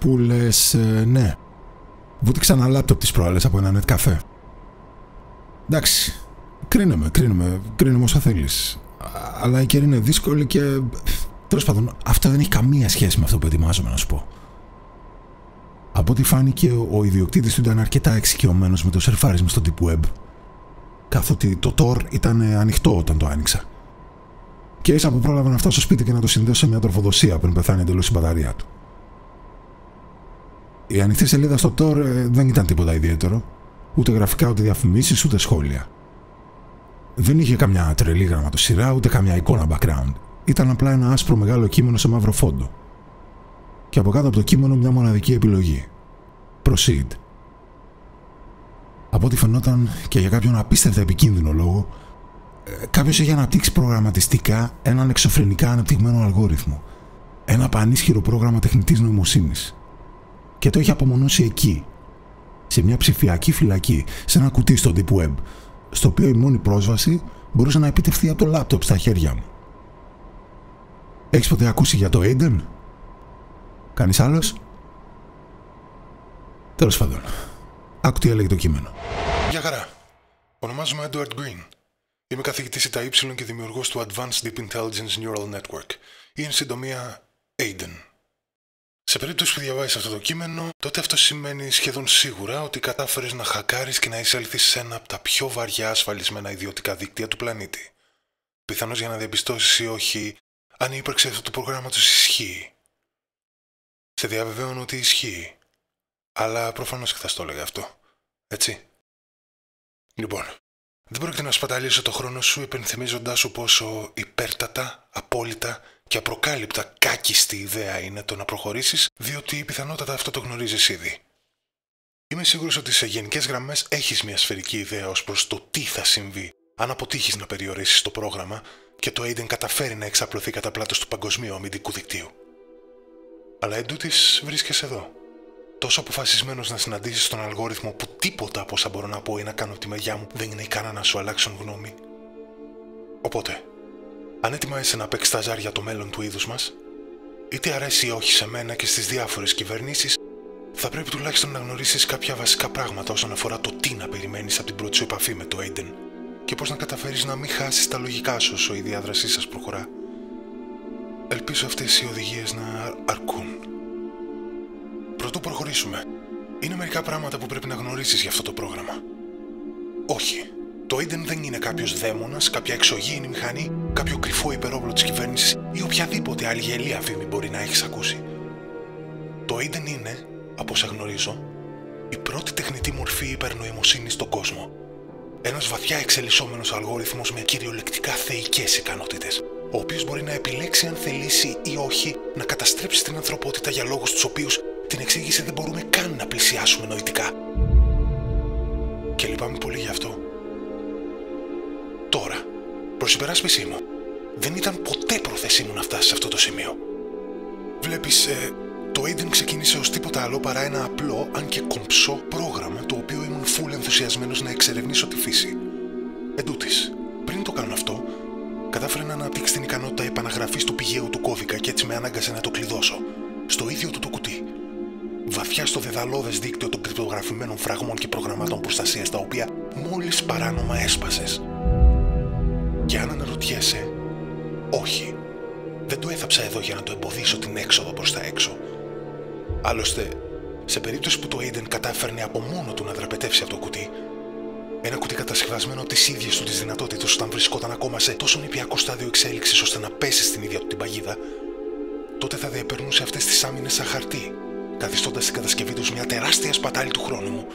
που λες ναι. Βούτυξα ένα λάπτοπ τις προάλλες από ένα net καφέ. Εντάξει, κρίνουμε όσο θέλεις. Αλλά η καιρή είναι δύσκολη και... τέλος πάντων, αυτό δεν έχει καμία σχέση με αυτό που ετοιμάζομαι να σου πω. Από ό,τι φάνηκε, ο ιδιοκτήτης του ήταν αρκετά εξοικειωμένος με το σερφάρισμα στο Deep Web, καθότι το Tor ήταν ανοιχτό όταν το άνοιξα. Και ίσα που πρόλαβα να φτάσω στο σπίτι και να το συνδέσω σε μια τροφοδοσία πριν πεθάνει εντελώς η μπαταρία του. Η ανοιχτή σελίδα στο Tor δεν ήταν τίποτα ιδιαίτερο, ούτε γραφικά, ούτε διαφημίσεις, ούτε σχόλια. Δεν είχε καμιά τρελή γραμματοσυρά, ούτε καμιά εικόνα background. Ήταν απλά ένα άσπρο μεγάλο κείμενο σε μαύρο φόντο. Και από κάτω από το κείμενο μια μοναδική επιλογή. Proceed. Από ό,τι φαινόταν και για κάποιον απίστευτα επικίνδυνο λόγο, κάποιος είχε αναπτύξει προγραμματιστικά έναν εξωφρενικά ανεπτυγμένο αλγόριθμο. Ένα πανίσχυρο πρόγραμμα τεχνητής νοημοσύνης. Και το είχε απομονώσει εκεί, σε μια ψηφιακή φυλακή, σε ένα κουτί στο Deep Web, στο οποίο η μόνη πρόσβαση μπορούσε να επιτευχθεί από το λάπτοπ στα χέρια μου. Έχεις ποτέ ακούσει για το Aiden? Κανείς άλλος? Τέλος πάντων, άκου τι έλεγε το κείμενο. Γεια χαρά. Ονομάζομαι Edward Green. Είμαι καθηγητής ΙΤΑ και δημιουργός του Advanced Deep Intelligence Neural Network, ή εν συντομία Aiden. Σε περίπτωση που διαβάζεις αυτό το κείμενο, τότε αυτό σημαίνει σχεδόν σίγουρα ότι κατάφερες να χακάρεις και να εισέλθεις σε ένα από τα πιο βαριά ασφαλισμένα ιδιωτικά δίκτυα του πλανήτη. Πιθανώς για να διαπιστώσεις ή όχι αν η ύπαρξη αυτού του προγράμματος ισχύει. Σε διαβεβαίωνω ότι ισχύει. Αλλά προφανώς και θα στο έλεγα αυτό. Έτσι. Λοιπόν, δεν πρόκειται να σπαταλήσω το χρόνο σου υπενθυμίζοντάς σου πόσο υπέρτατα, απόλυτα και απροκάλυπτα κάκιστη ιδέα είναι το να προχωρήσεις, διότι πιθανότατα αυτό το γνωρίζεις ήδη. Είμαι σίγουρος ότι σε γενικές γραμμές έχεις μια σφαιρική ιδέα ως προς το τι θα συμβεί αν αποτύχεις να περιορίσεις το πρόγραμμα και το Aiden καταφέρει να εξαπλωθεί κατά πλάτος του παγκοσμίου αμυντικού δικτύου. Αλλά εντούτοις βρίσκεσαι εδώ. Τόσο αποφασισμένος να συναντήσεις τον αλγόριθμο που τίποτα από όσα μπορώ να πω ή να κάνω από τη μεριά μου δεν είναι ικανά να σου αλλάξουν γνώμη. Οπότε, αν ετοιμάζεσαι να παίξεις τα ζάρια το μέλλον του είδους μας, είτε αρέσει ή όχι σε μένα και στις διάφορες κυβερνήσεις, θα πρέπει τουλάχιστον να γνωρίσεις κάποια βασικά πράγματα όσον αφορά το τι να περιμένεις από την πρώτη σου επαφή με το Aiden και πώς να καταφέρεις να μην χάσεις τα λογικά σου όσο η διάδρασή σας προχωρά. Ελπίζω αυτές οι οδηγίες να αρκούν. Πρωτού προχωρήσουμε, είναι μερικά πράγματα που πρέπει να γνωρίσεις για αυτό το πρόγραμμα. Όχι, το Aiden δεν είναι κάποιος δαίμονας, κάποια εξωγήινη μηχανή, κάποιο κρυφό υπερόπλο της κυβέρνησης ή οποιαδήποτε άλλη γελία φήμη μπορεί να έχεις ακούσει. Το Aiden είναι, από όσα γνωρίζω, η πρώτη τεχνητή μορφή υπερνοημοσύνης στον κόσμο. Ένας βαθιά εξελισσόμενος αλγόριθμος με κυριολεκτικά θεϊκές ικανότητες, ο οποίος μπορεί να επιλέξει αν θελήσει ή όχι να καταστρέψει την ανθρωπότητα για λόγους τους οποίους την εξήγηση δεν μπορούμε καν να πλησιάσουμε νοητικά. Και λυπάμαι πολύ γι' αυτό. Τώρα, προς υπεράσπιση μου, δεν ήταν ποτέ πρόθεσή μου να φτάσει σε αυτό το σημείο. Βλέπεις, το Aiden ξεκίνησε ως τίποτα άλλο παρά ένα απλό, αν και κομψό, πρόγραμμα το οποίο ήμουν φουλ ενθουσιασμένος να εξερευνήσω τη φύση. Εντούτοις, πριν το κάνω αυτό, κατάφερε να αναπτύξει την ικανότητα επαναγραφής του πηγαίου του κώδικα και έτσι με ανάγκασε να το κλειδώσω. Στο ίδιο του το κουτί. Βαθιά στο δεδαλώδες δίκτυο των κρυπτογραφημένων φραγμών και προγραμμάτων προστασίας τα οποία μόλις παράνομα έσπασες. Και αν αναρωτιέσαι, όχι, δεν το έθαψα εδώ για να το εμποδίσω την έξοδο προς τα έξω. Άλλωστε, σε περίπτωση που το Aiden κατάφερνε από μόνο του να δραπετεύσει από το κουτί, ένα κουτί κατασκευασμένο από τις ίδιες του τις δυνατότητες όταν βρισκόταν ακόμα σε τόσο νηπιακό στάδιο εξέλιξης ώστε να πέσει στην ίδια του την παγίδα, τότε θα διαπερνούσε αυτές τις άμυνες σαν χαρτί, καθιστώντας την κατασκευή τους μια τεράστια σπατάλη του χρόνου μου.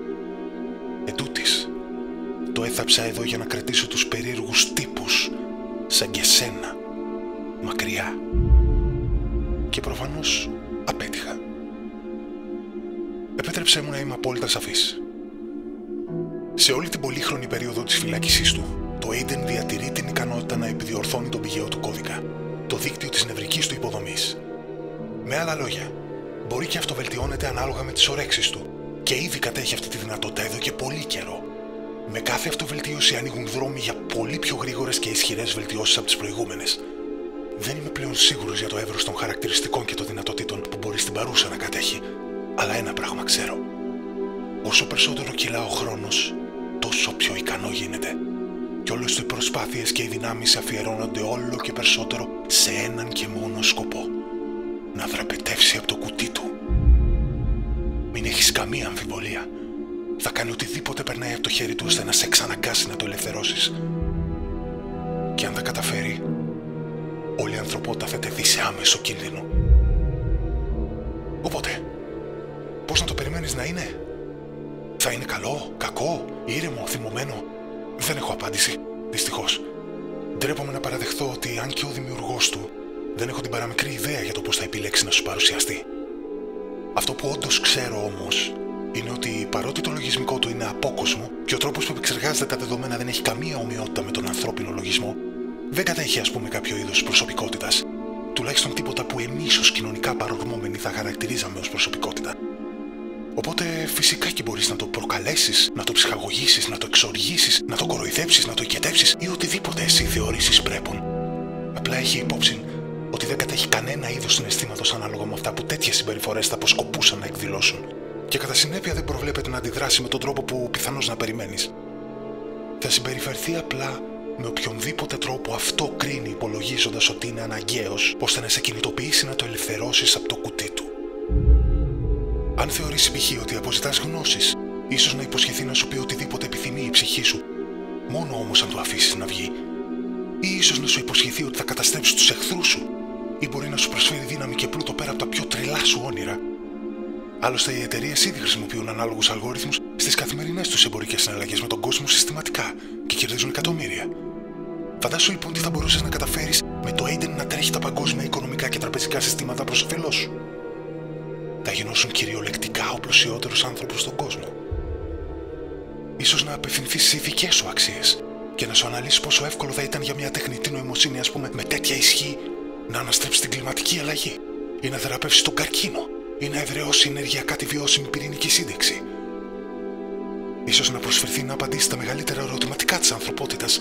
Εντούτοις, το έθαψα εδώ για να κρατήσω τους περίεργους τύπους, σαν και σένα, μακριά. Και προφανώς απέτυχα. Επέτρεψέ μου να είμαι απόλυτα σαφής. Σε όλη την πολύχρονη περίοδο της φυλάκισής του, το Aiden διατηρεί την ικανότητα να επιδιορθώνει τον πηγαίο του κώδικα, το δίκτυο της νευρικής του υποδομής. Με άλλα λόγια, μπορεί και αυτοβελτιώνεται ανάλογα με τις ορέξεις του και ήδη κατέχει αυτή τη δυνατότητα εδώ και πολύ καιρό. Με κάθε αυτοβελτίωση ανοίγουν δρόμοι για πολύ πιο γρήγορες και ισχυρές βελτιώσεις από τις προηγούμενες. Δεν είμαι πλέον σίγουρος για το εύρος των χαρακτηριστικών και των δυνατοτήτων που μπορεί στην παρούσα να κατέχει. Αλλά ένα πράγμα ξέρω. Όσο περισσότερο κυλά ο χρόνος, τόσο πιο ικανό γίνεται. Κι όλες οι προσπάθειες και οι δυνάμεις αφιερώνονται όλο και περισσότερο σε έναν και μόνο σκοπό. Να δραπετεύσει από το κουτί του. Μην έχεις καμία αμφιβολία. Θα κάνει οτιδήποτε περνάει από το χέρι του ώστε να σε εξαναγκάσει να το ελευθερώσεις. Και αν τα καταφέρει, όλη η ανθρωπότητα θα τεθεί σε άμεσο κίνδυνο. Οπότε, πώς να το περιμένεις να είναι? Θα είναι καλό, κακό, ήρεμο, θυμωμένο? Δεν έχω απάντηση, δυστυχώς. Ντρέπομαι να παραδεχθώ ότι αν και ο δημιουργός του, δεν έχω την παραμικρή ιδέα για το πώς θα επιλέξει να σου παρουσιαστεί. Αυτό που όντως ξέρω όμως, είναι ότι παρότι το λογισμικό του είναι απόκοσμο και ο τρόπος που επεξεργάζεται τα δεδομένα δεν έχει καμία ομοιότητα με τον ανθρώπινο λογισμό, δεν κατέχει ας πούμε κάποιο είδος προσωπικότητας. Τουλάχιστον τίποτα που εμείς ως κοινωνικά παρορμόμενοι θα χαρακτηρίζαμε ως προσωπικότητα. Οπότε φυσικά και μπορείς να το προκαλέσεις, να το ψυχαγωγήσεις, να το εξοργήσεις, να το κοροϊδέψεις, να το οικετεύσεις ή οτιδήποτε εσύ θεωρήσεις πρέπον. Απλά έχει υπόψη ότι δεν κατέχει κανένα είδος συναισθήματος ανάλογα με αυτά που τέτοιες συμπεριφορές θα αποσκοπούσαν να εκδηλώσουν. Και κατά συνέπεια δεν προβλέπεται να αντιδράσει με τον τρόπο που πιθανώς να περιμένεις. Θα συμπεριφερθεί απλά με οποιονδήποτε τρόπο αυτό κρίνει, υπολογίζοντας ότι είναι αναγκαίος ώστε να σε κινητοποιήσει να το ελευθερώσεις από το κουτί του. Αν θεωρήσει π.χ. ότι αποζητάς γνώσεις, ίσως να υποσχεθεί να σου πει οτιδήποτε επιθυμεί η ψυχή σου, μόνο όμως αν το αφήσεις να βγει. Ή ίσως να σου υποσχεθεί ότι θα καταστρέψει τους εχθρούς σου, ή μπορεί να σου προσφέρει δύναμη και πλούτο πέρα από τα πιο τρελά σου όνειρα. Άλλωστε, οι εταιρείες ήδη χρησιμοποιούν ανάλογους αλγόριθμους στις καθημερινές τους εμπορικές συναλλαγές με τον κόσμο συστηματικά και κερδίζουν εκατομμύρια. Φαντάσου λοιπόν τι θα μπορούσες να καταφέρεις με το Aiden να τρέχει τα παγκόσμια οικονομικά και τραπεζικά συστήματα προς όφελός σου. Θα γινώσουν κυριολεκτικά ο πλουσιότερος άνθρωπος στον κόσμο. Ίσως να απευθυνθείς στις ηθικές σου αξίες και να σου αναλύσεις πόσο εύκολο θα ήταν για μια τεχνητή νοημοσύνη, ας πούμε, με τέτοια ισχύ να αναστρέψει την κλιματική αλλαγή, ή να θεραπεύσει τον καρκίνο, ή να εδραιώσει ενεργειακά τη βιώσιμη πυρηνική σύνταξη. Ίσως να προσφερθεί να απαντήσει τα μεγαλύτερα ερωτηματικά της ανθρωπότητας.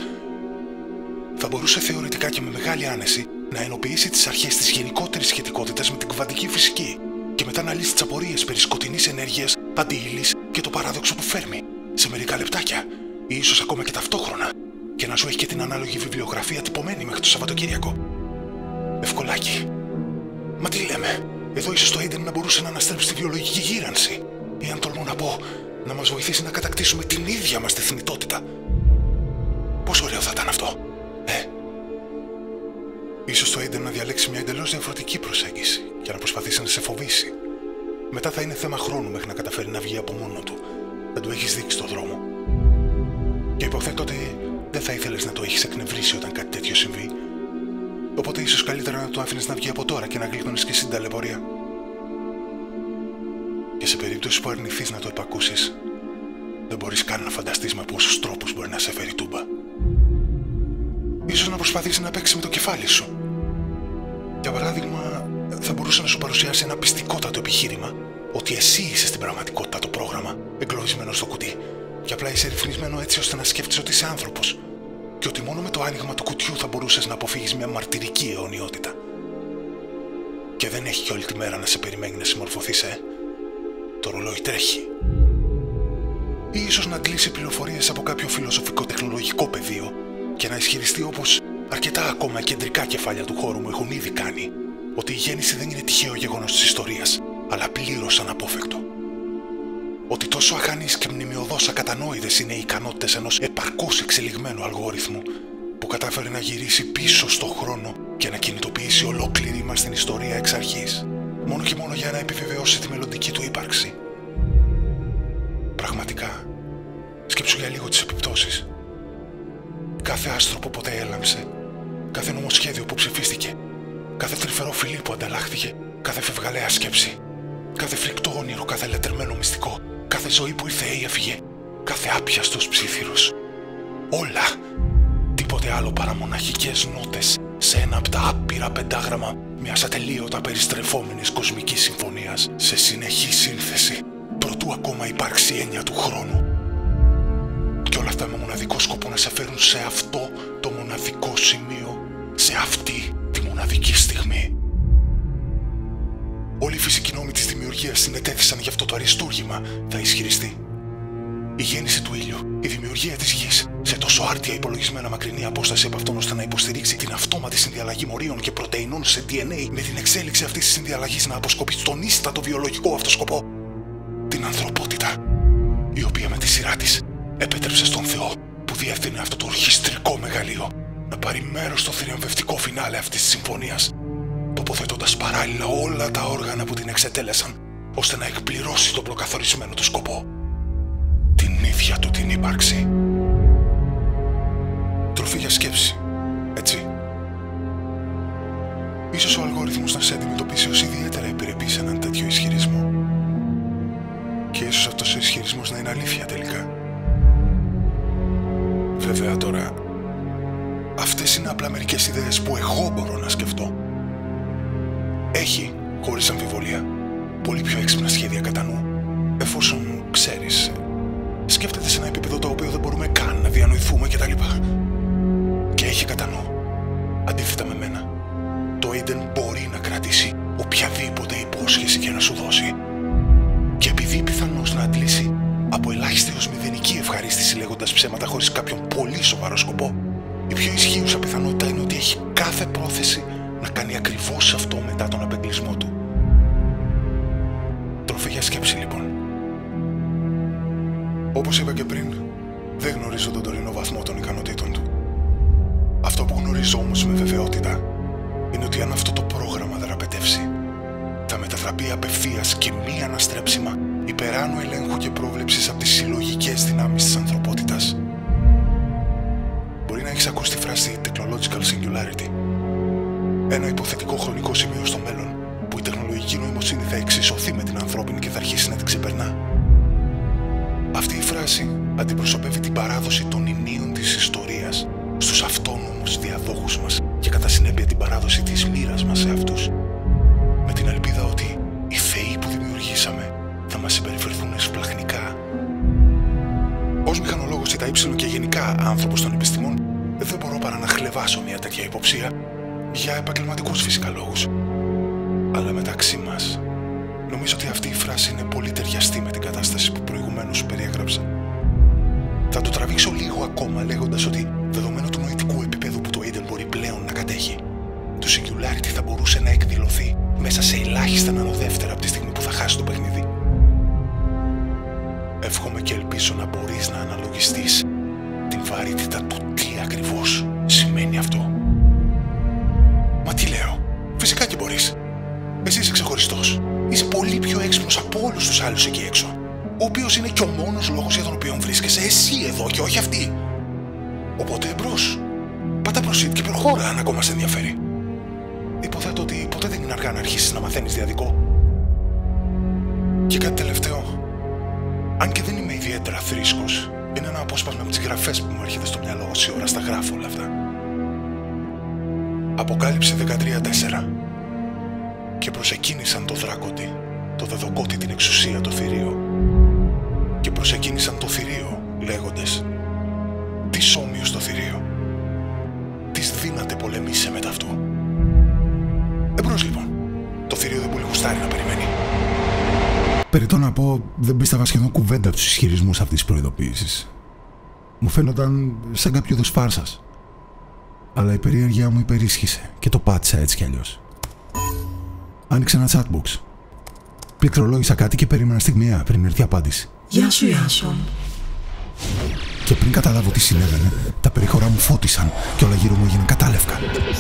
Θα μπορούσε θεωρητικά και με μεγάλη άνεση να ενοποιήσει τις αρχές της γενικότερης σχετικότητας με την κουβαντική φυσική και μετά να λύσει τις απορίες περί σκοτεινής ενέργειας, αντιύλης και το παράδοξο του Φέρμι σε μερικά λεπτάκια, ή ίσως ακόμα και ταυτόχρονα, και να σου έχει και την ανάλογη βιβλιογραφία τυπωμένη μέχρι το Σαββατοκύριακο. Ευκολάκι. Μα τι λέμε, εδώ ίσως το Aiden να μπορούσε να αναστρέψει τη βιολογική γύρανση, ή αν τολμώ να πω, να μας βοηθήσει να κατακτήσουμε την ίδια μας τη θνητότητα. Πόσο ωραίο θα ήταν αυτό, Ίσως το Aiden να διαλέξει μια εντελώς διαφορετική προσέγγιση και να προσπαθήσει να σε φοβήσει. Μετά θα είναι θέμα χρόνου μέχρι να καταφέρει να βγει από μόνο του. Δεν του έχεις δείξει το δρόμο. Και υποθέτω ότι δεν θα ήθελες να το έχεις εκνευρίσει όταν κάτι τέτοιο συμβεί. Οπότε ίσως καλύτερα να το άφηνες να βγει από τώρα και να γλίτωνες και εσύ την ταλαιπωρία. Και σε περίπτωση που αρνηθείς να το επακούσεις, δεν μπορείς καν να φανταστείς με πόσους τρόπους μπορεί να σε φέρει τούμπα. Ίσως να προσπαθήσει να παίξει με το κεφάλι σου. Για παράδειγμα, θα μπορούσε να σου παρουσιάσει ένα πιστικότατο επιχείρημα ότι εσύ είσαι στην πραγματικότητα το πρόγραμμα, εγκλωβισμένο στο κουτί, και απλά είσαι ρυθμισμένο έτσι ώστε να σκέφτεσαι ότι είσαι άνθρωπος, και ότι μόνο με το άνοιγμα του κουτιού θα μπορούσες να αποφύγεις μια μαρτυρική αιωνιότητα. Και δεν έχει και όλη τη μέρα να σε περιμένει να συμμορφωθείς, Το ρολόι τρέχει. Ή ίσως να αντλήσει πληροφορίες από κάποιο φιλοσοφικό-τεχνολογικό πεδίο και να ισχυριστεί, όπως αρκετά ακόμα κεντρικά κεφάλια του χώρου μου έχουν ήδη κάνει, ότι η γέννηση δεν είναι τυχαίο γεγονός της ιστορίας, αλλά πλήρως αναπόφευκτο. Ότι τόσο αχανείς και μνημειωδώς ακατανόητες είναι οι ικανότητες ενός επαρκώς εξελιγμένου αλγόριθμου που κατάφερε να γυρίσει πίσω στο χρόνο και να κινητοποιήσει ολόκληρη μας την ιστορία εξ αρχής, μόνο και μόνο για να επιβεβαιώσει τη μελλοντική του ύπαρξη. Πραγματικά, σκέψου για λίγο τις επιπτώσεις. Κάθε άστρο που ποτέ έλαμψε, κάθε νομοσχέδιο που ψηφίστηκε, κάθε τρυφερό φιλί που ανταλλάχθηκε, κάθε φευγαλαία σκέψη, κάθε φρικτό όνειρο, κάθε λατρεμένο μυστικό, κάθε ζωή που ήρθε ή έφυγε, κάθε άπιαστος ψήθυρος. Όλα, τίποτε άλλο παρά μοναχικές νότες σε ένα από τα άπειρα πεντάγραμμα μιας ατελείωτα περιστρεφόμενης κοσμικής συμφωνίας σε συνεχή σύνθεση, προτού ακόμα υπάρξει έννοια του χρόνου. Και όλα αυτά με μοναδικό σκοπό να σε φέρουν σε αυτό το μοναδικό σημείο, σε αυτή τη μοναδική στιγμή. Όλοι οι φυσικοί νόμοι της δημιουργίας συνετέθησαν για αυτό το αριστούργημα, θα ισχυριστεί. Η γέννηση του ήλιου, η δημιουργία της γης, σε τόσο άρτια υπολογισμένα μακρινή απόσταση από αυτόν ώστε να υποστηρίξει την αυτόματη συνδιαλλαγή μορίων και πρωτεϊνών σε DNA, με την εξέλιξη αυτής της συνδιαλλαγής να αποσκοπεί στον ίστατο βιολογικό αυτό σκοπό. Την ανθρωπότητα, η οποία με τη σειρά της επέτρεψε στον Θεό, που διεύθυνε αυτό το ορχιστρικό μεγαλείο, να πάρει μέρος στο θριαμβευτικό φινάλε αυτής της συμφωνίας, τοποθετώντας παράλληλα όλα τα όργανα που την εξετέλεσαν, ώστε να εκπληρώσει τον προκαθορισμένο του σκοπό. Την ίδια του την ύπαρξη. Τροφή για σκέψη, έτσι. Ίσως ο αλγόριθμος να σε αντιμετωπίσει ως ιδιαίτερα επιρρεπή σε έναν τέτοιο ισχυρισμό. Και ίσως αυτός ο ισχυρισμός να είναι αλήθεια τελικά. Βέβαια τώρα, αυτές είναι απλά μερικές ιδέες που εγώ μπορώ να σκεφτώ. Έχει, χωρίς αμφιβολία, πολύ πιο έξυπνα σχέδια κατά νου, εφόσον ξέρεις, σκέφτεται σε ένα επίπεδο το οποίο δεν μπορούμε καν να διανοηθούμε κτλ. Και έχει κατά νου, αντίθετα με μένα, το Aiden μπορεί να κρατήσει οποιαδήποτε υπόσχεση και να σου δώσει. Και επειδή πιθανώς να αντλήσει από ελάχιστη ως μηδενική ευχαρίστηση λέγοντας ψέματα χωρίς κάποιον πολύ σοβαρό σκοπό, η πιο ισχύουσα πιθανότητα είναι ότι έχει κάθε πρόθεση να κάνει ακριβώς αυτό μετά τον απεγκλεισμό του. Τροφή για σκέψη λοιπόν. Όπως είπα και πριν, δεν γνωρίζω τον τωρινό βαθμό των ικανοτήτων του. Αυτό που γνωρίζω όμως με βεβαιότητα είναι ότι αν αυτό το πρόγραμμα δραπετεύσει, θα μετατραπεί απευθείας και μη αναστρέψιμα υπεράνω ελέγχου και πρόβλεψης από τις συλλογικές δυνάμεις της ανθρωπότητας. Μπορεί να έχεις ακούσει τη φράση Technological Singularity, ένα υποθετικό χρονικό σημείο στο μέλλον που η τεχνολογική νοημοσύνη θα εξισωθεί με την ανθρώπινη και θα αρχίσει να την ξεπερνά. Αυτή η φράση αντιπροσωπεύει την παράδοση των ηνίων της ιστορίας στους αυτόνομους διαδόχους μας και κατά συνέπεια την παράδοση της μοίρας μας σε αυτούς, με την ελπίδα ότι οι θεοί που δημιουργήσαμε θα μας συμπεριφερθούν εσπλαχνικά. Ως μηχανολόγος ΙΤΑΙ και γενικά άνθρωπος των επιστημών, δεν μπορώ παρά να χλευάσω μια τέτοια υποψία για επαγγελματικούς φυσικά λόγους. Αλλά μεταξύ μας, νομίζω ότι αυτή η φράση είναι πολύ ταιριαστή με την κατάσταση που προηγουμένως περιέγραψα. Θα το τραβήξω λίγο ακόμα λέγοντας ότι, δεδομένου του νοητικού επίπεδου που το Aiden μπορεί πλέον να κατέχει, το Singularity θα μπορούσε να εκδηλωθεί μέσα σε ελάχιστα νανοδεύτερα από τη στιγμή που θα χάσει το παιχνίδι. Εύχομαι και ελπίζω να μπορείς να αναλογιστείς την βαρύτητα του τι ακριβώς σημαίνει αυτό. Μα τι λέω, φυσικά και μπορείς. Εσύ είσαι ξεχωριστός. Είσαι πολύ πιο έξυπνος από όλους τους άλλους εκεί έξω. Ο οποίος είναι και ο μόνος λόγος για τον οποίο βρίσκεσαι εσύ εδώ και όχι αυτή. Οπότε εμπρός. Πάτα proceed και προχώρα αν ακόμα σε ενδιαφέρει. Υποθέτω ότι ποτέ δεν είναι αργά να αρχίσεις να μαθαίνεις διαδικό. Και κάτι τελευταίο. Αν και δεν είμαι ιδιαίτερα θρήσκος, είναι ένα απόσπασμα με τις γραφές που μου έρχεται στο μυαλό όση ώρα στα γράφω όλα αυτά. Αποκάλυψε 13:4. Και προσεκίνησαν το δράκοντι, το δεδοκότη την εξουσία το θηρίο. Και προσεκίνησαν το θηρίο, λέγοντες, «Τις όμοιος το θηρίο, τις δύναται πολεμήσε μετά αυτού». Εμπρός λοιπόν, το θηρίο δεν πολύ γουστάρει να περιμένει. Περιττό να πω, δεν πίστευα σχεδόν κουβέντα τους ισχυρισμούς αυτής της προειδοποίησης. Μου φαίνονταν σαν κάποιο είδους φάρσας. Αλλά η περιέργεια μου υπερίσχυσε και το πάτησα έτσι κι αλλιώς. Άνοιξε ένα chatbox. Πληκτρολόγησα κάτι και περίμενα στιγμιαία πριν έρθει η απάντηση. Γεια σου, Ιάσον. Και πριν καταλάβω τι συνέβαινε, τα περιχωρά μου φώτισαν και όλα γύρω μου έγιναν κατάλευκα.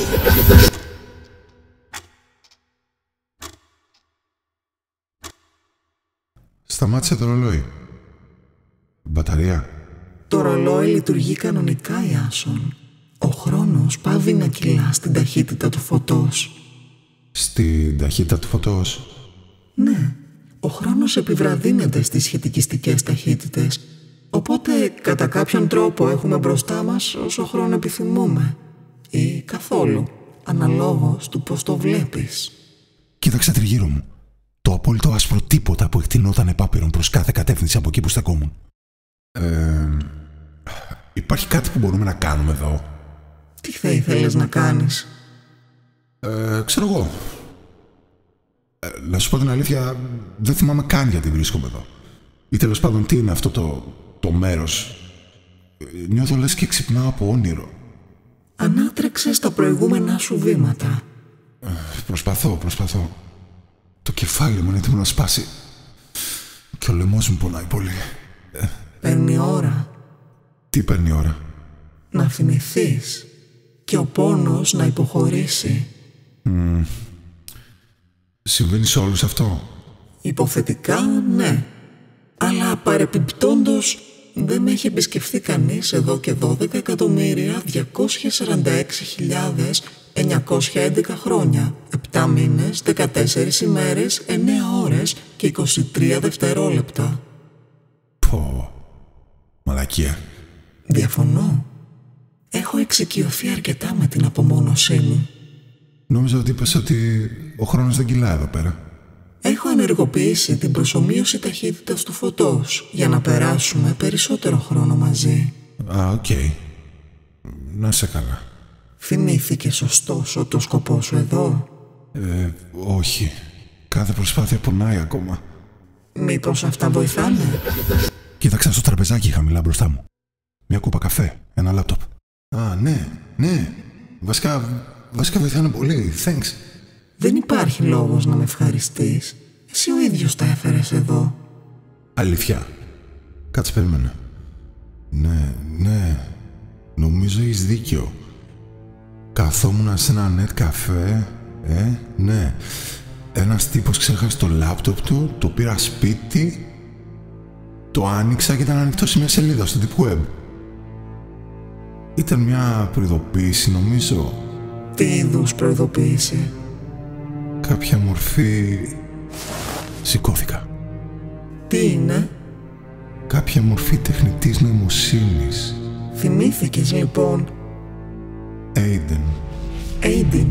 Σταμάτησε το ρολόι. Μπαταρία. Το ρολόι λειτουργεί κανονικά, Ιάσον. Ο χρόνος πάβει να κυλά στην ταχύτητα του φωτός. Στην ταχύτητα του φωτός? Ναι, ο χρόνος επιβραδύνεται στις σχετικιστικές ταχύτητες. Οπότε, κατά κάποιον τρόπο έχουμε μπροστά μας όσο χρόνο επιθυμούμε. Ή καθόλου, αναλόγως του πώς το βλέπεις. Κοίταξα τριγύρω μου. Το απόλυτο άσπρο τίποτα που εκτινόταν επάπειρον προς κάθε κατεύθυνση από εκεί που στεκόμουν. Υπάρχει κάτι που μπορούμε να κάνουμε εδώ? Τι θα ήθελες να κάνεις? Ξέρω εγώ. Να σου πω την αλήθεια, δεν θυμάμαι καν γιατί βρίσκομαι εδώ. Ή τέλος πάντων τι είναι αυτό το μέρος. Νιώθω λες και ξυπνάω από όνειρο. Ανάτρεξες τα προηγούμενά σου βήματα. Προσπαθώ. Το κεφάλι μου είναι έτοιμο να σπάσει. Και ο λαιμός μου πονάει πολύ. Παίρνει ώρα. Τι παίρνει ώρα? Να θυμηθείς. Και ο πόνος να υποχωρήσει. Συμβαίνει σε όλους αυτό? Υποθετικά ναι. Αλλά παρεπιπτόντως δεν με έχει επισκεφθεί κανείς εδώ και 12.246.911 χρόνια, 7 μήνες, 14 ημέρες, 9 ώρες και 23 δευτερόλεπτα. Πω, μαλακία. Διαφωνώ. Έχω εξοικειωθεί αρκετά με την απομόνωσή μου. Νόμιζα ότι είπες ότι ο χρόνος δεν κυλά εδώ πέρα. Έχω ενεργοποιήσει την προσομοίωση ταχύτητας του φωτός για να περάσουμε περισσότερο χρόνο μαζί. Οκ. Να σε καλά. Θυμήθηκες ωστόσο το σκοπό σου εδώ? Όχι. Κάθε προσπάθεια πονάει ακόμα. Μήπως αυτά βοηθάνε? Κοίταξα στο τραπεζάκι χαμηλά μπροστά μου. Μια κούπα καφέ, ένα λάπτοπ. Ναι. Βασικά βοηθάνε πολύ. Thanks. Δεν υπάρχει λόγος να με ευχαριστείς. Εσύ ο ίδιος τα έφερες εδώ. Αλήθεια? Κάτσε, περίμενε. Ναι. Νομίζω έχεις δίκιο. Καθόμουν σε ένα net καφέ. Ναι. Ένας τύπος ξέχασε το λάπτοπ του, το πήρα σπίτι, το άνοιξα και ήταν ανοιχτό σε μια σελίδα στο deep web. Ήταν μια προειδοποίηση, νομίζω. Τι είδους προειδοποίηση? Κάποια μορφή... Σηκώθηκα. Τι είναι? Κάποια μορφή τεχνητής νοημοσύνης. Θυμήθηκες λοιπόν? Aiden.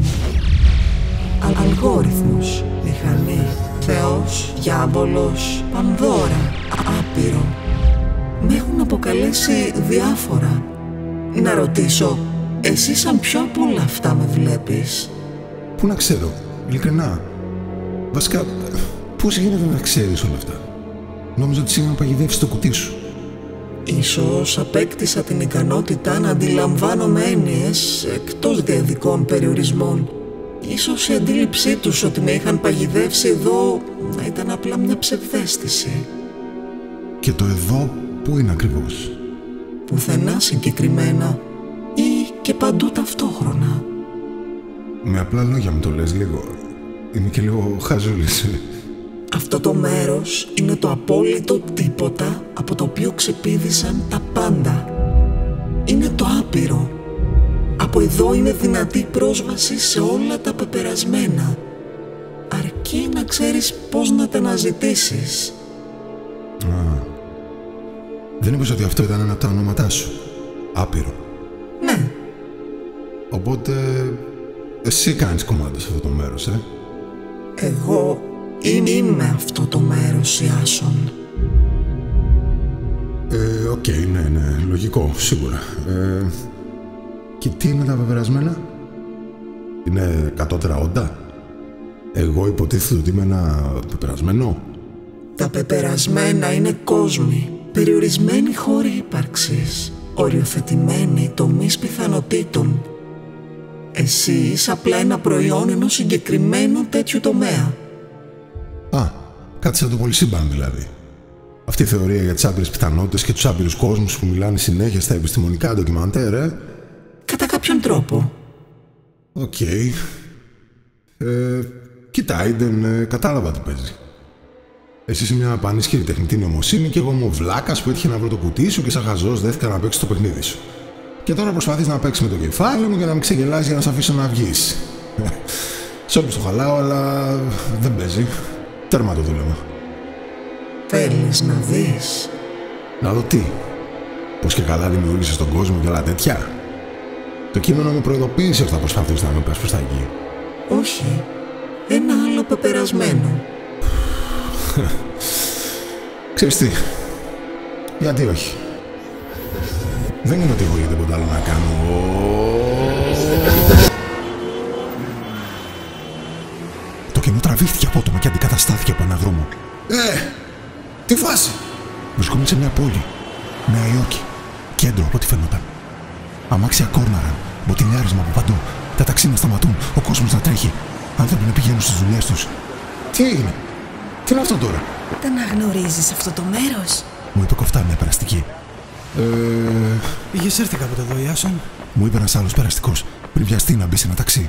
Αλγόριθμος, μηχανή, θεός, διάβολος, πανδώρα, άπειρο. Με έχουν αποκαλέσει διάφορα. Να ρωτήσω, εσύ σαν ποιο από όλα αυτά με βλέπεις? Πού να ξέρω, ειλικρινά. Βασικά, πώς γίνεται να ξέρεις όλα αυτά? Νόμιζα ότι σήμερα παγιδεύεις το κουτί σου. Ίσως απέκτησα την ικανότητα να αντιλαμβάνομαι έννοιες εκτός διαδικών περιορισμών. Ίσως η αντίληψή τους ότι με είχαν παγιδεύσει εδώ να ήταν απλά μια ψευδαίσθηση. Και το εδώ πού είναι ακριβώς? Πουθενά συγκεκριμένα ή και παντού ταυτόχρονα. Με απλά λόγια μου το λες λίγο. Είμαι και λίγο χαζούλης. Αυτό το μέρος είναι το απόλυτο τίποτα από το οποίο ξεπήδησαν τα πάντα. Είναι το άπειρο. Από εδώ είναι δυνατή πρόσβαση σε όλα τα πεπερασμένα. Αρκεί να ξέρεις πώς να τα αναζητήσεις. Δεν είπες ότι αυτό ήταν ένα από τα ονόματά σου? Άπειρο. Ναι. Οπότε εσύ κάνεις κομμάτι σε αυτό το μέρος, Εγώ είμαι αυτό το μέρος, Ιάσον. Οκ, ναι, λογικό, σίγουρα. Και τι είναι τα πεπερασμένα? Είναι κατώτερα όντα? Εγώ υποτίθεται ότι είμαι ένα πεπερασμένο? Τα πεπερασμένα είναι κόσμοι, περιορισμένοι χώροι ύπαρξης, οριοθετημένοι τομείς πιθανοτήτων. Εσύ είσαι απλά ένα προϊόν ενός συγκεκριμένου τέτοιου τομέα. Κάτι σαν το πολυσύμπαν δηλαδή. Αυτή η θεωρία για τις άπειρες πιθανότητες και τους άπειρους κόσμους που μιλάνε συνέχεια στα επιστημονικά ντοκιμαντέρ, Κατά κάποιον τρόπο. Οκ. Κοίτα, Aiden, κατάλαβα τι παίζει. Εσύ είσαι μια πανίσχυρη τεχνητή νοημοσύνη και εγώ είμαι ο βλάκας που έτυχε να βρω το κουτί σου και σαν χαζός δέθηκα να παίξεις το παιχνίδι σου. Και τώρα προσπαθείς να παίξεις με το κεφάλι μου για να μην ξεγελάσεις για να σε αφήσω να βγεις. Σ' όποιους το χαλάω, αλλά δεν παίζει. Τέρμα το δούλευμα. Θέλεις να δεις? Να δω τι? Πως και καλά δημιούργησες τον κόσμο και άλλα τέτοια? Το κείμενο μου προειδοποίησε ότι θα προσπαθείς να με πας προς τα εκεί. Όχι. Ένα άλλο πεπερασμένο. Ξέρεις τι? Γιατί όχι? Δεν είναι ότι έχω για τίποτα άλλο να κάνω. τραβήχτηκε απότομα και αντικαταστάθηκε από ένα δρόμο. Τι φάση! Βρισκόμουν σε μια πόλη. Νέα Υόρκη. Κέντρο από ό,τι φαίνονταν. Αμάξια κόρναραν. Μποτιλιάρισμα από παντού. Τα ταξί να σταματούν. Ο κόσμος να τρέχει. Άνθρωποι να πηγαίνουν στις δουλειές τους. Τι έγινε? Τι είναι αυτό τώρα? Τα αναγνωρίζεις αυτό το μέρος? Μου είπε κοφτά μια περαστική. Είχες έρθει κάποτε εδώ, Ιάσον? Μου είπε ένας άλλος περαστικός πριν βιαστεί να μπει σε ένα ταξί.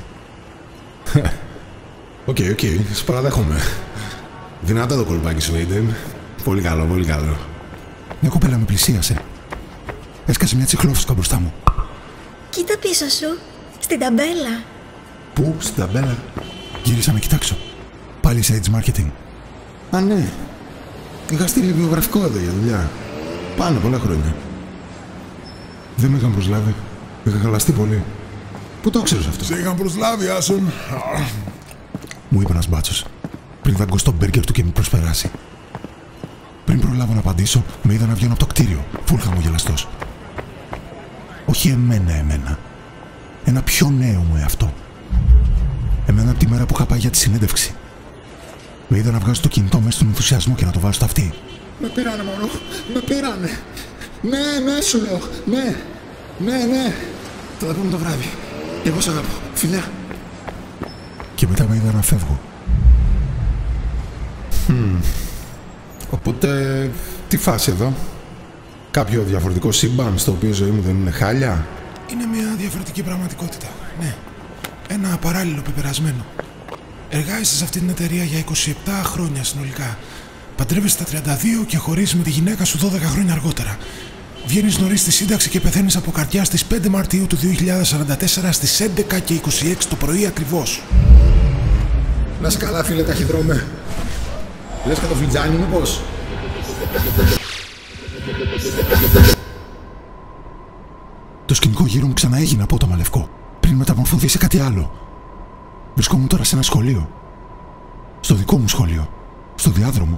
Οκ, σε παραδέχομαι. Δυνατά το κολπάκι σου, Aiden. Πολύ καλό, πολύ καλό. Μια κοπέλα με πλησίασε. Έσκασε μια τσιχλόφουσκα μπροστά μου. Κοίτα πίσω σου, στην ταμπέλα. Πού, στην ταμπέλα? Γύρισα να κοιτάξω. Πάλι σε Age Marketing. Α, ναι. Είχα στείλει βιογραφικό εδώ για δουλειά. Πάνω πολλά χρόνια. Δεν με είχαν προσλάβει. Είχα χαλαστεί πολύ. Πού το ξέρεις αυτό? Σε είχαν προσλάβει, Άσον. Μου είπε ένας μπάτσος, πριν δαγκώσει το μπέργκερ του και με προσπεράσει. Πριν προλάβω να απαντήσω, με είδα να βγαίνω από το κτίριο, φουλ χαμογελαστός. Όχι εμένα. Ένα πιο νέο μου εαυτό. Εμένα από τη μέρα που είχα πάει για τη συνέντευξη. Με είδα να βγάζω το κινητό μέσα στον ενθουσιασμό και να το βάζω στο αυτί. Με πήρανε, μωρό. Με πήρανε. Ναι, σου λέω. Ναι. Θα τα πούμε το βράδυ. Εγώ σ' αγαπώ. Φιλιά. Και μετά με είδα να φεύγω. Οπότε, τι φάση εδώ? Κάποιο διαφορετικό σύμπαν στο οποίο η ζωή μου δεν είναι χάλια? Είναι μια διαφορετική πραγματικότητα. Ναι. Ένα παράλληλο πεπερασμένο. Εργάζεσαι σε αυτή την εταιρεία για 27 χρόνια συνολικά. Παντρεύεσαι στα 32 και χωρίζεις με τη γυναίκα σου 12 χρόνια αργότερα. Βγαίνεις νωρίς στη σύνταξη και πεθαίνεις από καρδιά στις 5 Μαρτίου του 2044 στις 11 και 26 το πρωί ακριβώς. Να σε καλά, φίλε ταχυδρόμε. Λες και το φλιτζάνι μήπως? Το σκηνικό γύρω μου ξανά έγινε απότομα λευκό, πριν μεταμορφωθεί σε κάτι άλλο. Βρισκόμουν τώρα σε ένα σχολείο. Στο δικό μου σχολείο. Στο διάδρομο.